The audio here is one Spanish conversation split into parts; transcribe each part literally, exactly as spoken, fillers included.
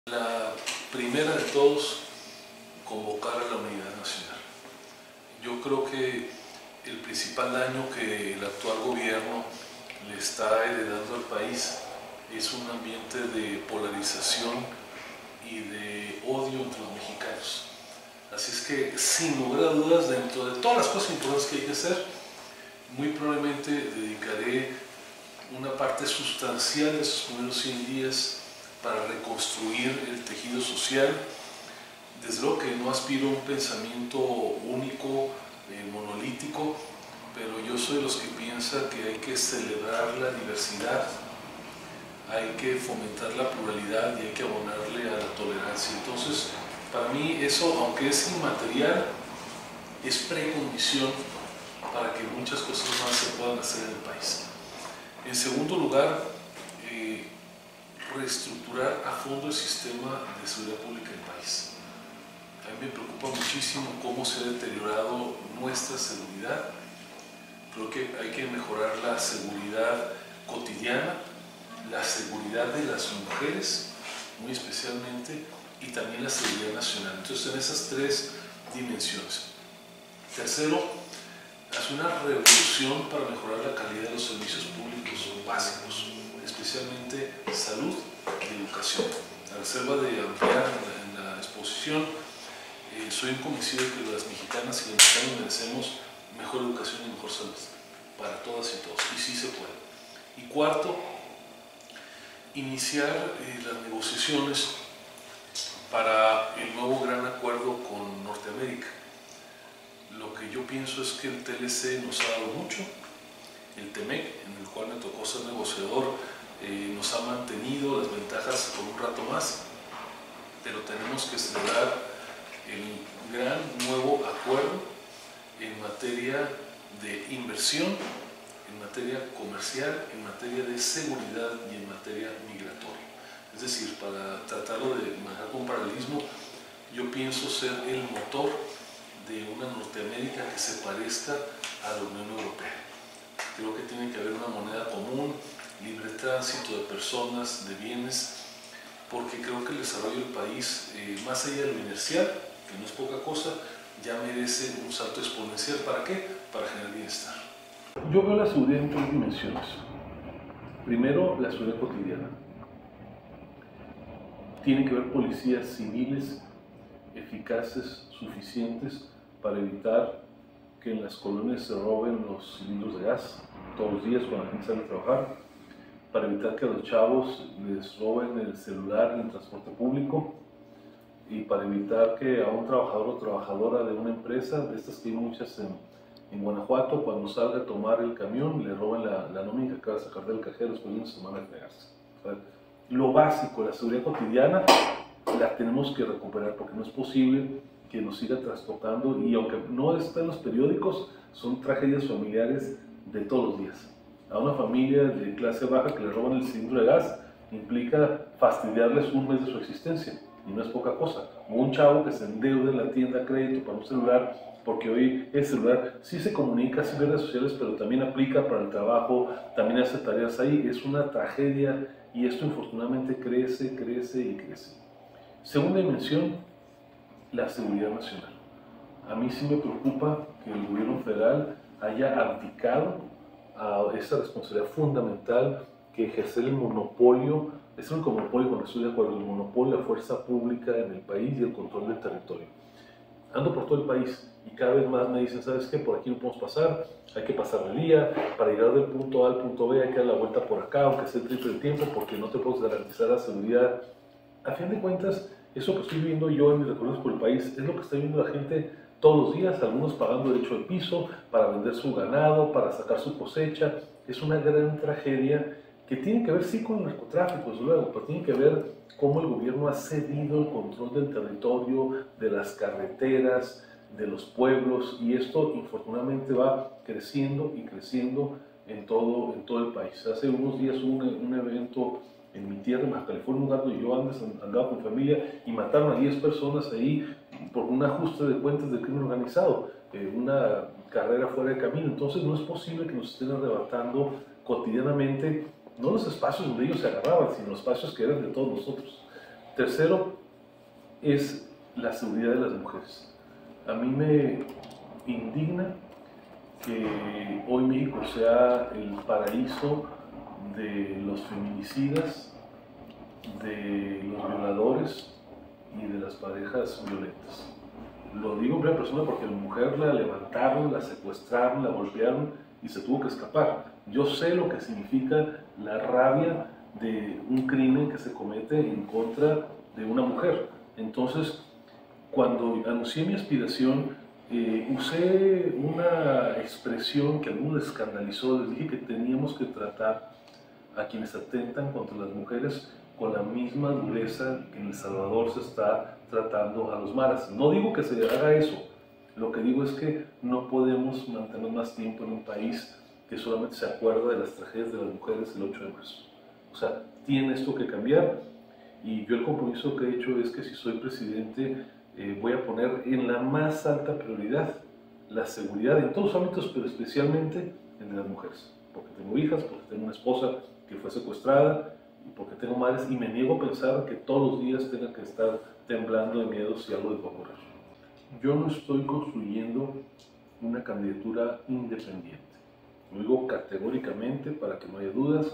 La primera de todos, convocar a la unidad nacional. Yo creo que el principal daño que el actual gobierno le está heredando al país es un ambiente de polarización y de odio entre los mexicanos. Así es que, sin lugar a dudas, dentro de todas las cosas importantes que hay que hacer, muy probablemente dedicaré una parte sustancial de esos primeros cien días para reconstruir el tejido social. Desde luego que no aspiro a un pensamiento único, eh, monolítico, pero yo soy de los que piensan que hay que celebrar la diversidad, hay que fomentar la pluralidad y hay que abonarle a la tolerancia. Entonces, para mí eso, aunque es inmaterial, es precondición para que muchas cosas más se puedan hacer en el país. En segundo lugar, eh, reestructurar a fondo el sistema de seguridad pública del país. A mí me preocupa muchísimo cómo se ha deteriorado nuestra seguridad. Creo que hay que mejorar la seguridad cotidiana, la seguridad de las mujeres, muy especialmente, y también la seguridad nacional. Entonces, en esas tres dimensiones. Tercero, hacer una revolución para mejorar la calidad de los servicios públicos básicos, especialmente salud y educación. A reserva de ampliar en la, en la exposición, eh, soy convencido de que las mexicanas y los mexicanos merecemos mejor educación y mejor salud para todas y todos, y sí se puede. Y cuarto, iniciar eh, las negociaciones para el nuevo gran acuerdo con Norteamérica. Lo que yo pienso es que el T L C nos ha dado mucho, el T M E C, en el cual me tocó ser negociador, eh, nos ha mantenido las ventajas por un rato más, pero tenemos que celebrar el gran nuevo acuerdo en materia de inversión, en materia comercial, en materia de seguridad y en materia migratoria. Es decir, para tratarlo de manejar con paralelismo, yo pienso ser el motor de una Norteamérica que se parezca a la Unión Europea. Creo que tiene que haber una moneda común, libre tránsito de personas, de bienes, porque creo que el desarrollo del país, eh, más allá de lo inercial, que no es poca cosa, ya merece un salto exponencial. ¿Para qué? Para generar bienestar. Yo veo la seguridad en tres dimensiones. Primero, la seguridad cotidiana. Tiene que haber policías civiles eficaces, suficientes para evitar que en las colonias se roben los cilindros de gas todos los días cuando la gente sale a trabajar, para evitar que a los chavos les roben el celular en el transporte público y para evitar que a un trabajador o trabajadora de una empresa, de estas que hay muchas en, en Guanajuato, cuando salga a tomar el camión le roben la, la nómina que acaba de sacar del cajero después de una semana de fregarse. O sea, lo básico, la seguridad cotidiana, la tenemos que recuperar porque no es posible que nos siga trastocando y aunque no está en los periódicos, son tragedias familiares de todos los días. A una familia de clase baja que le roban el cilindro de gas implica fastidiarles un mes de su existencia y no es poca cosa. O un chavo que se endeuda en la tienda a crédito para un celular porque hoy el celular sí se comunica, sí ve redes sociales, pero también aplica para el trabajo, también hace tareas ahí. Es una tragedia y esto infortunadamente crece, crece y crece. Segunda dimensión, la seguridad nacional. A mí sí me preocupa que el gobierno federal haya abdicado a esa responsabilidad fundamental que ejercer el monopolio, es el único monopolio con el que estoy de acuerdo, el monopolio de la fuerza pública en el país y el control del territorio. Ando por todo el país y cada vez más me dicen, ¿sabes qué? Por aquí no podemos pasar, hay que pasar el día, para llegar del punto A al punto B hay que dar la vuelta por acá, aunque sea el triple de tiempo, porque no te puedes garantizar la seguridad. A fin de cuentas, eso que estoy viendo yo en mis recorridos por el país es lo que está viendo la gente todos los días, algunos pagando derecho de piso para vender su ganado, para sacar su cosecha. Es una gran tragedia que tiene que ver sí con el narcotráfico, desde luego, pero tiene que ver cómo el gobierno ha cedido el control del territorio, de las carreteras, de los pueblos, y esto infortunadamente va creciendo y creciendo en todo, en todo el país. Hace unos días hubo un, un evento en mi tierra, en Baja California, un lugar donde yo antes andaba con familia, y mataron a diez personas ahí por un ajuste de cuentas del crimen organizado, eh, una carrera fuera de camino. Entonces no es posible que nos estén arrebatando cotidianamente, no los espacios donde ellos se agarraban, sino los espacios que eran de todos nosotros. Tercero es la seguridad de las mujeres. A mí me indigna que hoy México sea el paraíso de los feminicidas, de los violadores y de las parejas violentas. Lo digo en primera persona porque a la mujer la levantaron, la secuestraron, la golpearon y se tuvo que escapar. Yo sé lo que significa la rabia de un crimen que se comete en contra de una mujer. Entonces, cuando anuncié mi aspiración, eh, usé una expresión que a algunos les escandalizó. Les dije que teníamos que tratar a quienes atentan contra las mujeres con la misma dureza que en El Salvador se está tratando a los maras. No digo que se haga eso, lo que digo es que no podemos mantener más tiempo en un país que solamente se acuerda de las tragedias de las mujeres el ocho de marzo. O sea, tiene esto que cambiar, y yo el compromiso que he hecho es que si soy presidente eh, voy a poner en la más alta prioridad la seguridad en todos los ámbitos, pero especialmente en las mujeres, porque tengo hijas, porque tengo una esposa que fue secuestrada, y porque tengo madres, y me niego a pensar que todos los días tenga que estar temblando de miedo si algo les va a ocurrir. Yo no estoy construyendo una candidatura independiente. Lo digo categóricamente para que no haya dudas.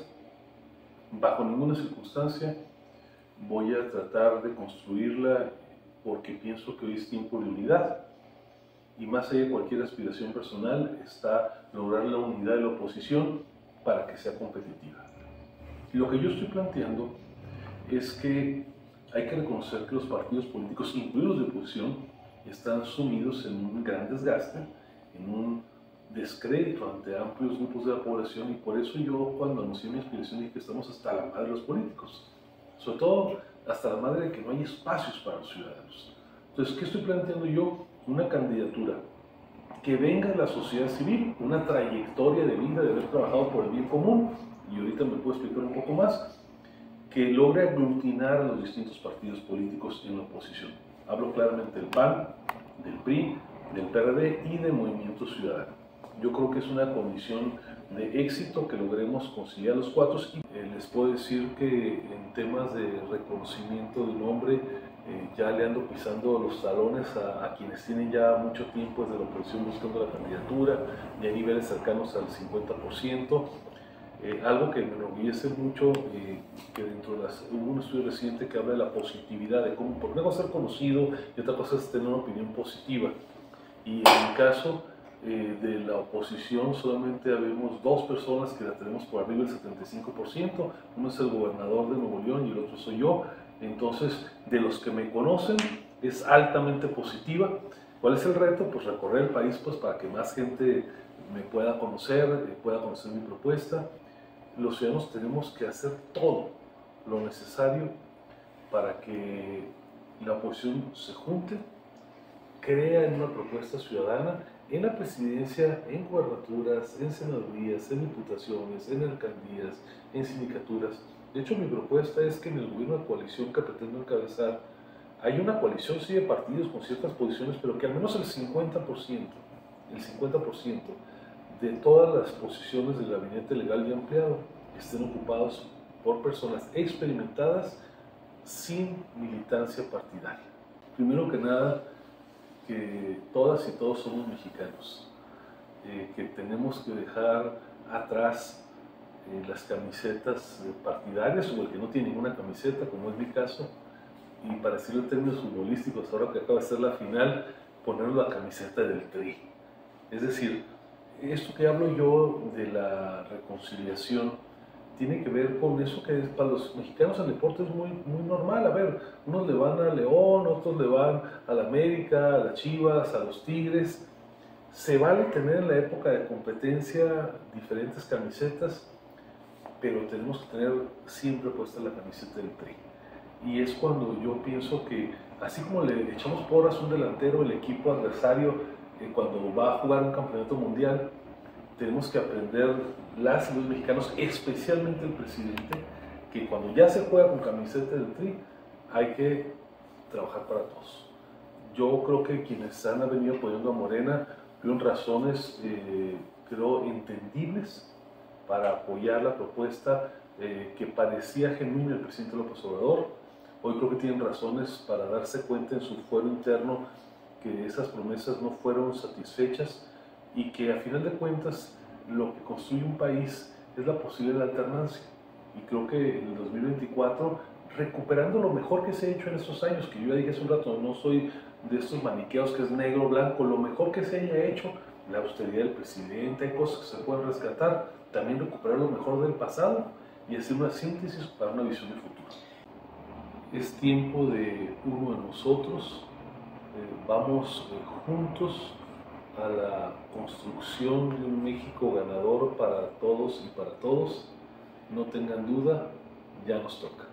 Bajo ninguna circunstancia voy a tratar de construirla, porque pienso que hoy es tiempo de unidad, y más allá de cualquier aspiración personal está lograr la unidad de la oposición para que sea competitiva. Lo que yo estoy planteando es que hay que reconocer que los partidos políticos, incluidos de oposición, están sumidos en un gran desgaste, en un descrédito ante amplios grupos de la población, y por eso yo, cuando anuncié mi aspiración, dije que estamos hasta la madre de los políticos, sobre todo hasta la madre de que no hay espacios para los ciudadanos. Entonces, ¿qué estoy planteando yo? Una candidatura que venga de la sociedad civil, una trayectoria de vida de haber trabajado por el bien común, y ahorita me puedo explicar un poco más, que logre aglutinar a los distintos partidos políticos en la oposición. Hablo claramente del P A N, del P R I, del P R D y del Movimiento Ciudadano. Yo creo que es una condición de éxito que logremos conciliar los cuatro, y eh, les puedo decir que en temas de reconocimiento del hombre, eh, ya le ando pisando los talones a, a quienes tienen ya mucho tiempo desde la oposición buscando la candidatura, y a niveles cercanos al cincuenta por ciento. Eh, algo que me enorgullece mucho, eh, que dentro de las, hubo un estudio reciente que habla de la positividad, de cómo, porque una cosa es ser conocido y otra cosa es tener una opinión positiva. Y en el caso eh, de la oposición solamente habemos dos personas que la tenemos por arriba del setenta y cinco por ciento, uno es el gobernador de Nuevo León y el otro soy yo. Entonces, de los que me conocen, es altamente positiva. ¿Cuál es el reto? Pues recorrer el país, pues, para que más gente me pueda conocer, eh, pueda conocer mi propuesta. Los ciudadanos tenemos que hacer todo lo necesario para que la oposición se junte, crea en una propuesta ciudadana, en la presidencia, en gubernaturas, en senadurías, en diputaciones, en alcaldías, en sindicaturas. De hecho, mi propuesta es que en el gobierno de coalición que pretendo encabezar, hay una coalición, sí, de partidos con ciertas posiciones, pero que al menos el cincuenta por ciento, el cincuenta por ciento de todas las posiciones del gabinete legal y ampliado estén ocupados por personas experimentadas sin militancia partidaria. Primero que nada, que todas y todos somos mexicanos, eh, que tenemos que dejar atrás eh, las camisetas partidarias, o el que no tiene ninguna camiseta, como es mi caso, y para decirlo en términos futbolísticos, ahora que acaba de ser la final, poner la camiseta del Tri. Es decir, esto que hablo yo de la reconciliación tiene que ver con eso que es, para los mexicanos el deporte es muy, muy normal. A ver, unos le van a León, otros le van a la América, a las Chivas, a los Tigres. Se vale tener en la época de competencia diferentes camisetas, pero tenemos que tener siempre puesta la camiseta del Tri. Y es cuando yo pienso que, así como le echamos porras a un delantero, el equipo adversario, eh, cuando va a jugar un campeonato mundial, tenemos que aprender las y los mexicanos, especialmente el presidente, que cuando ya se juega con camiseta del Tri, hay que trabajar para todos. Yo creo que quienes han venido apoyando a Morena tuvieron razones, eh, creo, entendibles para apoyar la propuesta eh, que parecía genuina del presidente López Obrador. hoy creo que tienen razones para darse cuenta en su fuero interno que esas promesas no fueron satisfechas y que a final de cuentas lo que construye un país es la posible alternancia. Y creo que en el dos mil veinticuatro, recuperando lo mejor que se ha hecho en estos años, que yo ya dije hace un rato, no soy de estos maniqueos que es negro o blanco, lo mejor que se haya hecho, la austeridad del presidente, hay cosas que se pueden rescatar, también recuperar lo mejor del pasado y hacer una síntesis para una visión de futuro. Es tiempo de uno de nosotros, eh, vamos eh, juntos a la construcción de un México ganador para todos y para todos. No tengan duda, ya nos toca.